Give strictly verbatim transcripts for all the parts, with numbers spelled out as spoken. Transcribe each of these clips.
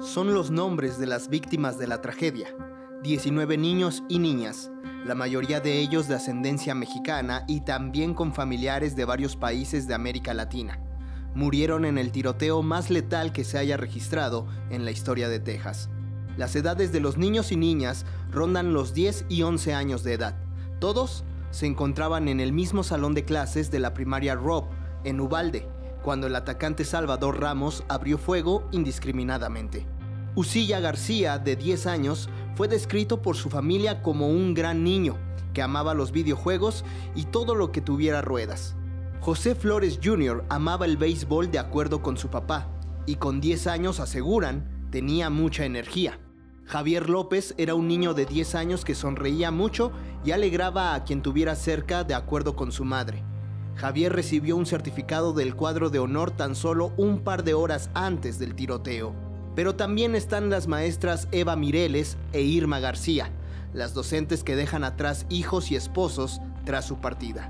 son los nombres de las víctimas de la tragedia. diecinueve niños y niñas, la mayoría de ellos de ascendencia mexicana y también con familiares de varios países de América Latina. Murieron en el tiroteo más letal que se haya registrado en la historia de Texas. Las edades de los niños y niñas rondan los diez y once años de edad. Todos se encontraban en el mismo salón de clases de la primaria Robb, en Uvalde, cuando el atacante Salvador Ramos abrió fuego indiscriminadamente. Usilla García, de diez años, fue descrito por su familia como un gran niño que amaba los videojuegos y todo lo que tuviera ruedas. José Flores junior amaba el béisbol de acuerdo con su papá y con diez años, aseguran, tenía mucha energía. Javier López era un niño de diez años que sonreía mucho y alegraba a quien tuviera cerca de acuerdo con su madre. Javier recibió un certificado del cuadro de honor tan solo un par de horas antes del tiroteo. Pero también están las maestras Eva Mireles e Irma García, las docentes que dejan atrás hijos y esposos tras su partida.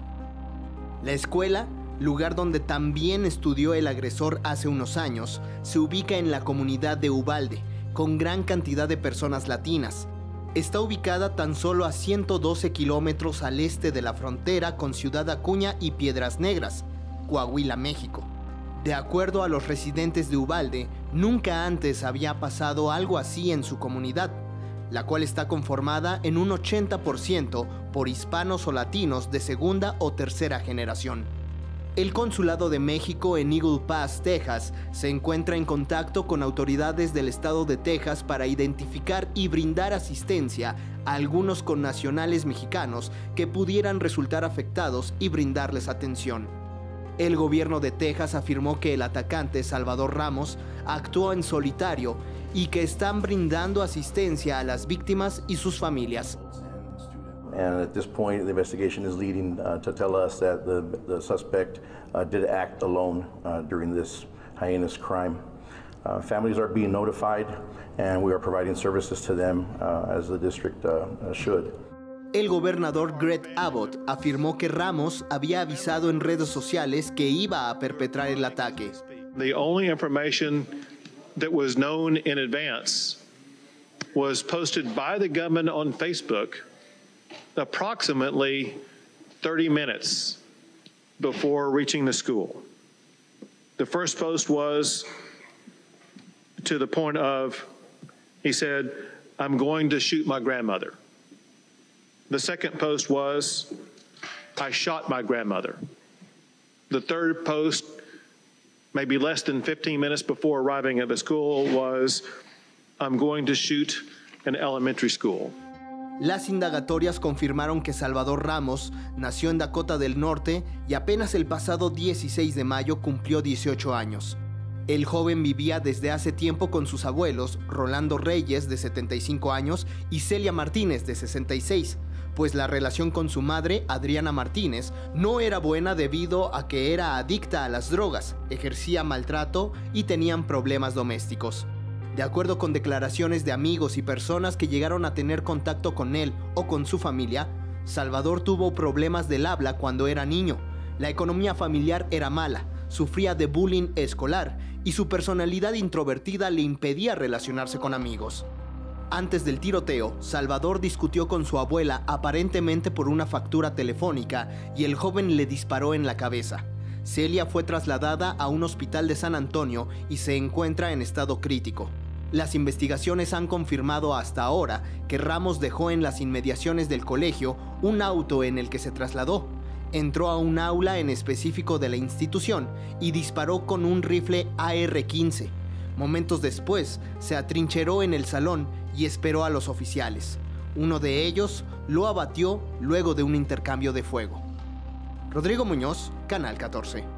La escuela, lugar donde también estudió el agresor hace unos años, se ubica en la comunidad de Uvalde, con gran cantidad de personas latinas. Está ubicada tan solo a ciento doce kilómetros al este de la frontera con Ciudad Acuña y Piedras Negras, Coahuila, México. De acuerdo a los residentes de Uvalde, nunca antes había pasado algo así en su comunidad, la cual está conformada en un ochenta por ciento por hispanos o latinos de segunda o tercera generación. El Consulado de México en Eagle Pass, Texas, se encuentra en contacto con autoridades del estado de Texas para identificar y brindar asistencia a algunos connacionales mexicanos que pudieran resultar afectados y brindarles atención. El gobierno de Texas afirmó que el atacante Salvador Ramos actuó en solitario y que están brindando asistencia a las víctimas y sus familias. And at this point, the investigation is leading uh, to tell us that the, the suspect uh, did act alone uh, during this heinous crime. Uh, families are being notified, and we are providing services to them uh, as the district uh, should. El gobernador Greg Abbott afirmó que Ramos había avisado en redes sociales que iba a perpetrar el ataque. The only information that was known in advance was posted by the gunman on Facebook approximately thirty minutes before reaching the school. The first post was to the point of, he said, "I'm going to shoot my grandmother." The second post was, "I shot my grandmother." The third post, maybe less than fifteen minutes before arriving at the school, was, "I'm going to shoot an elementary school." Las indagatorias confirmaron que Salvador Ramos nació en Dakota del Norte y apenas el pasado dieciséis de mayo cumplió dieciocho años. El joven vivía desde hace tiempo con sus abuelos, Rolando Reyes, de setenta y cinco años, y Celia Martínez, de sesenta y seis, pues la relación con su madre, Adriana Martínez, no era buena debido a que era adicta a las drogas, ejercía maltrato y tenían problemas domésticos. De acuerdo con declaraciones de amigos y personas que llegaron a tener contacto con él o con su familia, Salvador tuvo problemas del habla cuando era niño. La economía familiar era mala, sufría de bullying escolar y su personalidad introvertida le impedía relacionarse con amigos. Antes del tiroteo, Salvador discutió con su abuela aparentemente por una factura telefónica y el joven le disparó en la cabeza. Celia fue trasladada a un hospital de San Antonio y se encuentra en estado crítico. Las investigaciones han confirmado hasta ahora que Ramos dejó en las inmediaciones del colegio un auto en el que se trasladó. Entró a un aula en específico de la institución y disparó con un rifle A R quince. Momentos después, se atrincheró en el salón y esperó a los oficiales. Uno de ellos lo abatió luego de un intercambio de fuego. Rodrigo Muñoz, Canal catorce.